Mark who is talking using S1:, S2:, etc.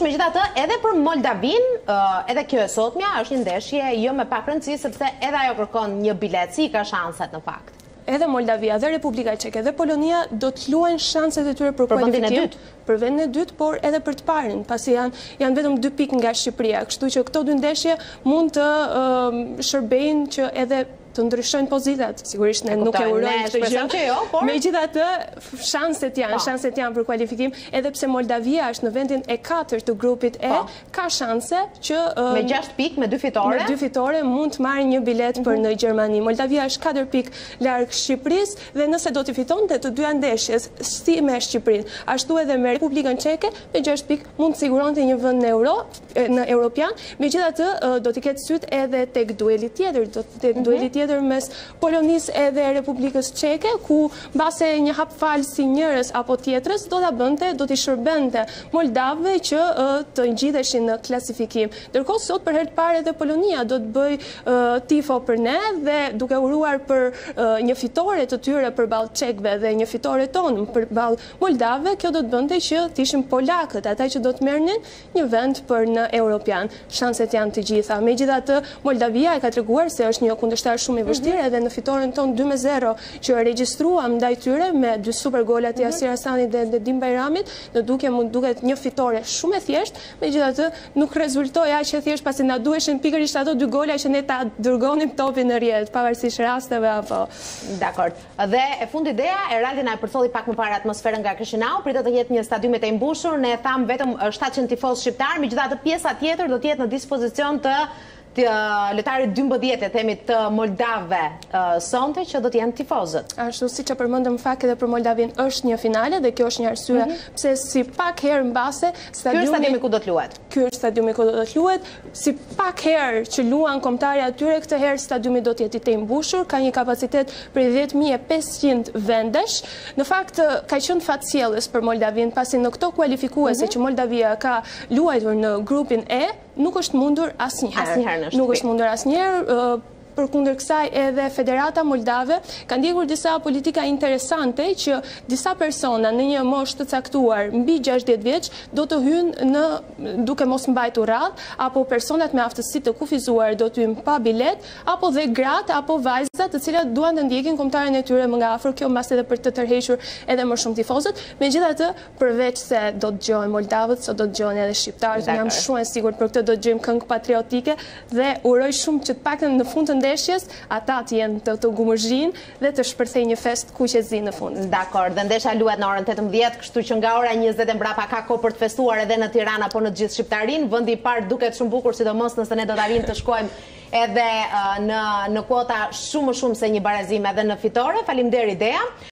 S1: megjithatë, edhe për Moldavin, edhe kjo e sotmja është një ndeshje jo me pak rëndësi, sepse edhe ajo kërkon një bilet, si ka shanset në fakt.
S2: Edhe Moldavia dhe Republika Çeke dhe Polonia do të luajnë shanset e tyre për kualifikim për vendin e dytë, por edhe për të parën, pasi janë vetëm 2 pikë nga Shqipëria, kështu që këto dy ndeshje mund të shërbejnë që edhe të ndryshojnë pozitat. Sigurisht ne nuk e urojmë këtë gjë. Megjithatë, shanset janë për kualifikim, edhe pse Moldavia është në vendin e 4 të grupit E, ka shanse që
S1: me 6 pikë, me 2 fitore.
S2: Me 2 fitore mund të marrë një bilet për në Gjermani. Moldavia është 4 pikë larg Shqipërisë dhe nëse do të fitonte të dyja ndeshjes, si me Shqipërinë, ashtu edhe me Republikën Çeke, me 6 pikë mund të siguronte një vend në Europian. Megjithatë, do të ketë syt edhe tek dueli tjetër, mes Polonisë edhe Republikës Çeke, ku mbase një hap fal si njërës apo tjetrës, do t'i shërbente Moldavëve që të ngjidheshin në klasifikim. Ndërkohë sot për herë të parë edhe Polonia do të bëj tifo për ne dhe duke uruar për një fitore të tyre përballë çekëve dhe një fitore tonë përballë Moldavëve, kjo do të bënte që të ishin polakët ata që do të merrnin një vend për në Europian. Shanset janë të gjitha. Megjithatë, Moldavia e ka treguar se është një kundërshtar shumë i vështirë edhe në fitoren tonë 2-0 që regjistruam ndaj tyre me 2 super golat të Yasir Hasanit dhe Nedim Bajramit, në duket një fitore shumë e thjeshtë, megjithatë nuk rezultoi aq e thjeshtë pasi na duheshin pikërisht ato 2 gola që ne ta dërgonim topin në rrjet, pavarësisht rasteve apo.
S1: Dakor. Dhe e fundi ideja, Eraldi na e përsolli pak më parë atmosferën nga Kishinau, pritet të jetë një stadium i mbushur, ne tham vetëm 700 tifozë shqiptar, megjithatë pjesa tjetër do të jetë në dispozicion të lojtarit 12 themi të Moldavëve sonte që do të jenë tifozët.
S2: Ashtu siç e përmendëm fakt edhe për Moldavin është një finale dhe kjo është një arsye pse si pak herë mbase
S1: stadiumi ku do të luhet.
S2: Ky është stadiumi ku do të luhet, si pak herë që luan kombëtarë atyre, këtë herë stadiumi do të jetë i mbushur, ka një kapacitet për 10.500 vendesh. Në fakt ka qenë fatësjellës për Moldavin pasi në këto kualifikuese që Moldavia ka luajtur në grupin E, nuk është mundur asnjëherë. Nuk është mundur asnjëherë. Përkundër kësaj edhe Federata Moldave ka ndjekur disa politika interesante që disa persona në një moshë të caktuar mbi 60 vjeç do të hyjnë në duke mos mbajtur radhë, apo personat me aftësi të kufizuar do të hyjnë pa bilet, apo dhe gratë apo vajzat të cilat duan të ndjekin kombëtaren e tyre më nga afër, kjo mbas edhe për të tërhequr edhe më shumë tifozët. Megjithatë, përveç se do të dëgjojnë Moldavët, sot do të dëgjojnë edhe shqiptarët, jam shumë e sigurt për këtë do të dëgjojmë këngë patriotike dhe uroj shumë që të paktën në fund të ndeshjes ata të jenë të gumëzhin dhe të shpërthej një fest kuqezi në fund.
S1: Dakor, dhe ndeshja luhet në orën 18, kështu që nga ora 20 e mbrapa ka kohë për të festuar edhe në Tiranë apo në të gjithë shqiptarin. Vendi i parë duket shumë bukur, sidomos nëse ne do të arrijmë të shkojmë edhe në kuota shumë se një barazim edhe në fitore. Faleminderit Dea.